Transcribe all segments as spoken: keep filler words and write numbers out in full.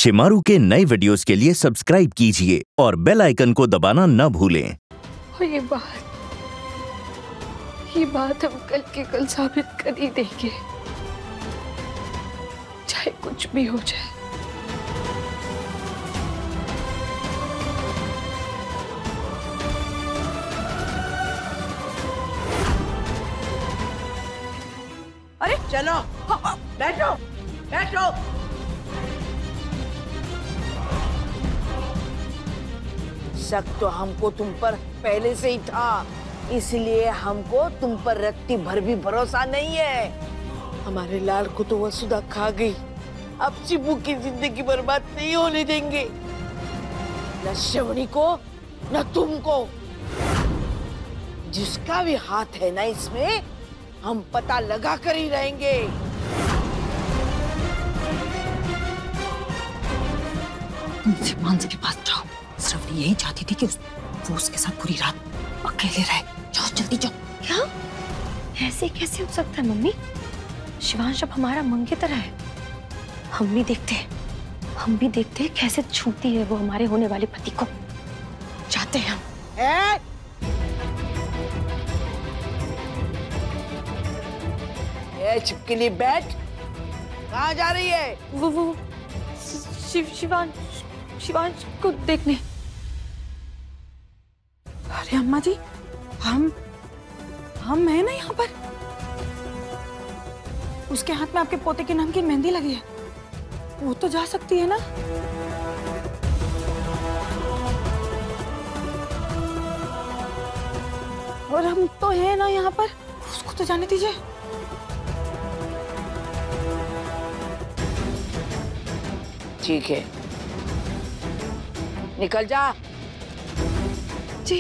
शेमारू के नए वीडियोस के लिए सब्सक्राइब कीजिए और बेल आइकन को दबाना न भूलें। और ये बात ये बात हम कल के कल साबित कर ही देंगे, चाहे कुछ भी हो जाए। अरे चलो, बैठो बैठो। शक तो हमको तुम पर पहले से ही था, इसलिए हमको तुम पर रत्ती भर भी भरोसा नहीं है। हमारे लाल को तो वसुधा खा गई, अब शिबू की जिंदगी बर्बाद नहीं होने देंगे, न श्रवणी को न तुमको। जिसका भी हाथ है ना इसमें, हम पता लगा कर ही रहेंगे। मानसी के पास जाओ। श्रवणी यही चाहती थी कि उस, वो उसके साथ पूरी रात अकेले रहे। जाओ जल्दी जाओ। क्या ऐसे कैसे हो सकता है मम्मी? शिवांश अब हमारा मंगेतर है। हम भी देखते हैं हम भी देखते हैं कैसे छूती है वो हमारे होने वाले पति को। जाते हैं हम। ए? ए छिपकली बैठ, कहाँ जा रही है? वो वो शिव शिवांश शिवांश को देखने। अरे अम्मा जी, हम हम हैं ना यहाँ पर। उसके हाथ में आपके पोते के नाम की मेहंदी लगी है, वो तो जा सकती है ना। और हम तो हैं ना यहाँ पर, उसको तो जाने दीजिए। ठीक है, निकल जा। जी।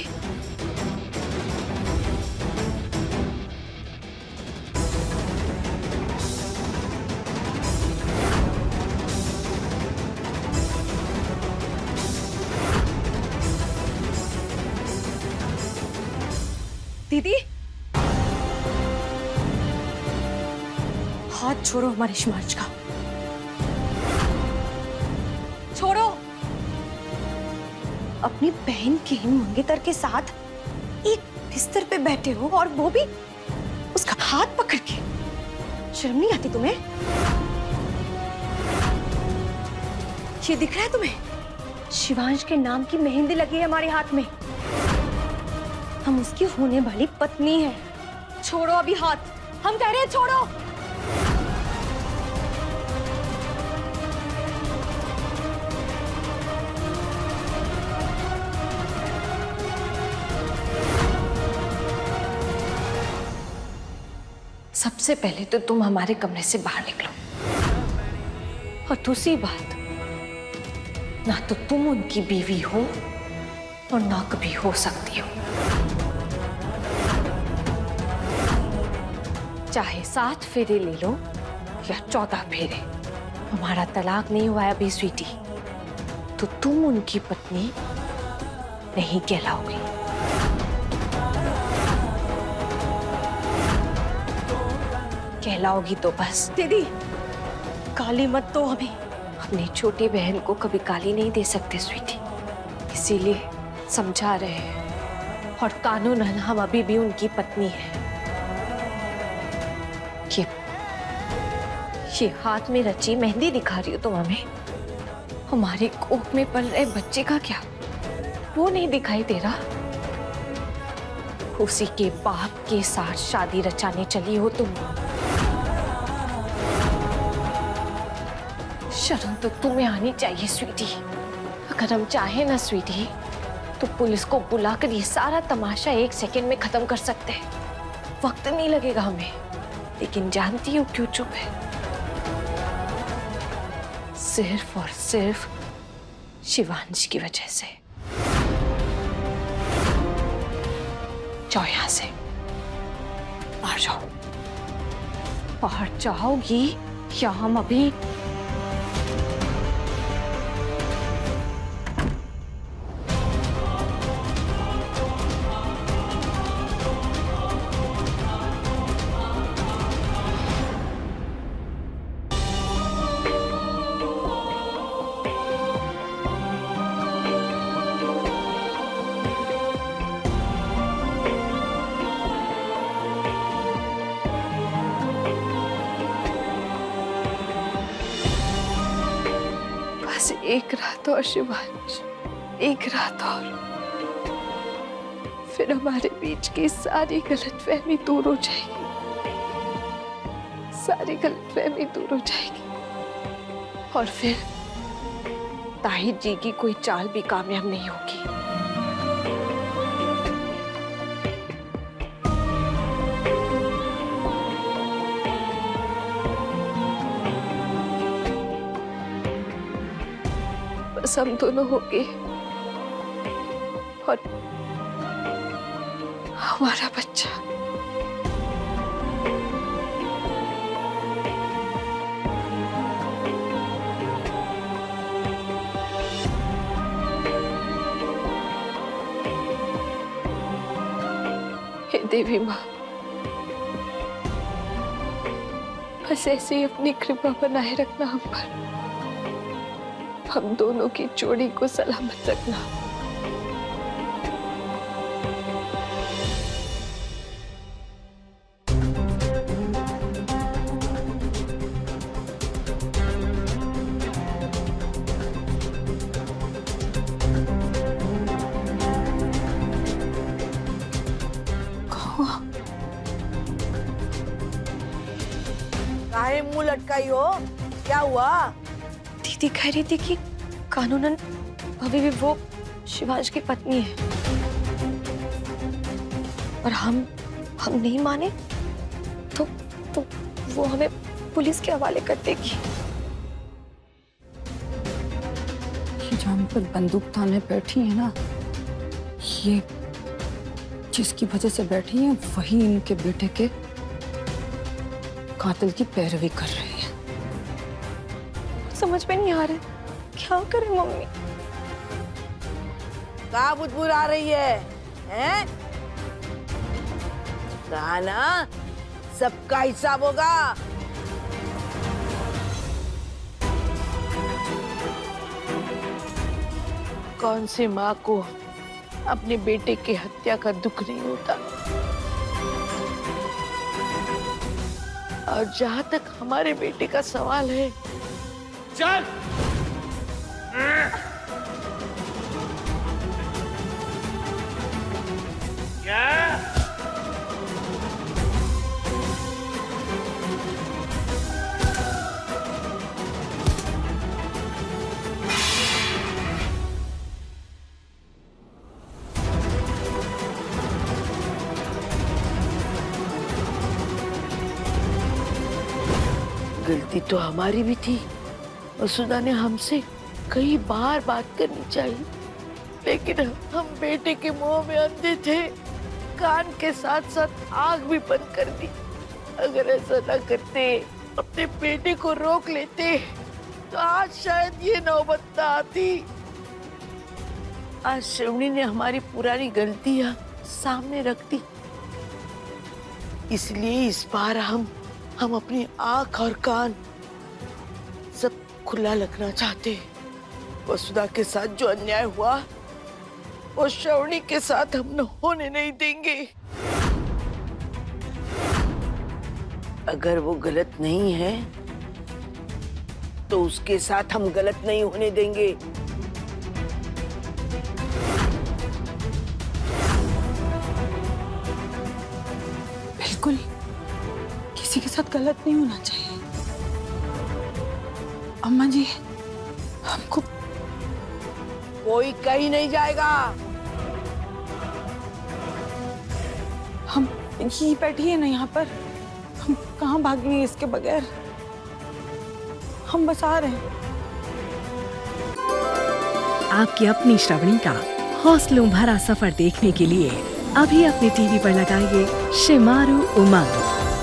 दीदी, हाथ छोड़ो हमारे शिवांश का, छोड़ो। अपनी बहन के मंगेतर के साथ एक बिस्तर पे बैठे हो और वो भी उसका हाथ पकड़ के। शर्म नहीं आती तुम्हें? ये दिख रहा है तुम्हें? शिवांश के नाम की मेहंदी लगी है हमारे हाथ में। हम उसकी होने वाली पत्नी है। छोड़ो अभी हाथ, हम कह रहे हैं छोड़ो। सबसे पहले तो तुम हमारे कमरे से बाहर निकलो, और दूसरी बात, ना तो तुम उनकी बीवी हो और ना कभी हो सकती हो। चाहे सात फेरे ले लो या चौदह फेरे, हमारा तलाक नहीं हुआ है अभी स्वीटी, तो तुम उनकी पत्नी नहीं कहलाओगी। कहलाओगी तो बस। दीदी, काली मत दो हमें। अपनी छोटी बहन को कभी काली नहीं दे सकते स्वीटी, इसीलिए समझा रहे हैं। और कानूनन हम अभी भी उनकी पत्नी है। ये ये हाथ में रची मेहंदी दिखा रही हो तुम हमें, हमारे कोख में पल रहे बच्चे का क्या वो नहीं दिखाई दे रहा? उसी के बाप के साथ शादी रचाने चली हो तुम। शर्म तो तुम्हें आनी चाहिए स्वीटी। अगर हम चाहे ना स्वीटी, तो पुलिस को बुलाकर ये सारा तमाशा एक सेकंड में खत्म कर सकते हैं। वक्त नहीं लगेगा हमें। लेकिन जानती हो क्यों चुप है? सिर्फ और सिर्फ शिवांश की वजह से। जाओ यहां से, बाहर जाओ। बाहर जाओगी या हम अभी बस एक रात और शिवांश, एक रात और, फिर हमारे बीच की सारी गलतफहमी दूर हो जाएगी, सारी गलतफहमी दूर हो जाएगी और फिर ताहिर जी की कोई चाल भी कामयाब नहीं होगी। बस हम दोनों होंगे और हमारा बच्चा। हे देवी माँ, बस ऐसे ही अपनी कृपा बनाए रखना हम पर, हम दोनों की जोड़ी को सलामत रखना। काहे मुंह लटकाई हो? क्या हुआ? दीदी कह रही थी कि कानूनन अभी भी वो शिवांश की पत्नी है और हम हम नहीं माने तो तो वो हमें पुलिस के हवाले कर देगी। ये जो हम पर बंदूक ताने बैठी है ना, ये जिसकी वजह से बैठी है वही इनके बेटे के कातिल की पैरवी कर रही है। समझ में नहीं आ रहा क्या करें मम्मी। कहाँ बुदबुद आ रही है, हैं? कहा ना सबका हिसाब होगा। कौन सी माँ को अपने बेटे की हत्या का दुख नहीं होता। और जहाँ तक हमारे बेटे का सवाल है, चल क्या गलती तो हमारी भी थी। वसुधा ने हमसे कई बार बात करनी चाहिए, लेकिन हम बेटे के मुंह में अंधे थे, कान के साथ साथ आंख भी बंद कर दी। अगर ऐसा न करते, अपने बेटे को रोक लेते, तो आज शायद ये नौबत न आती। आज श्रवणी ने हमारी पुरानी गलतियां सामने रख दी, इसलिए इस बार हम हम अपनी आंख और कान सब खुला रखना चाहते। वसुधा के साथ जो अन्याय हुआ वो श्रवणी के साथ हम न होने नहीं देंगे। अगर वो गलत नहीं है तो उसके साथ हम गलत नहीं होने देंगे। बिल्कुल किसी के साथ गलत नहीं होना चाहिए। अम्मा जी, हमको कोई कहीं नहीं जाएगा। हम यही बैठी है ना यहाँ पर, हम कहाँ भागेंगे इसके बगैर। हम बस आ रहे हैं। आपकी अपनी श्रवणी का हौसलों भरा सफर देखने के लिए अभी अपने टीवी पर लगाइए शेमारू उमंग।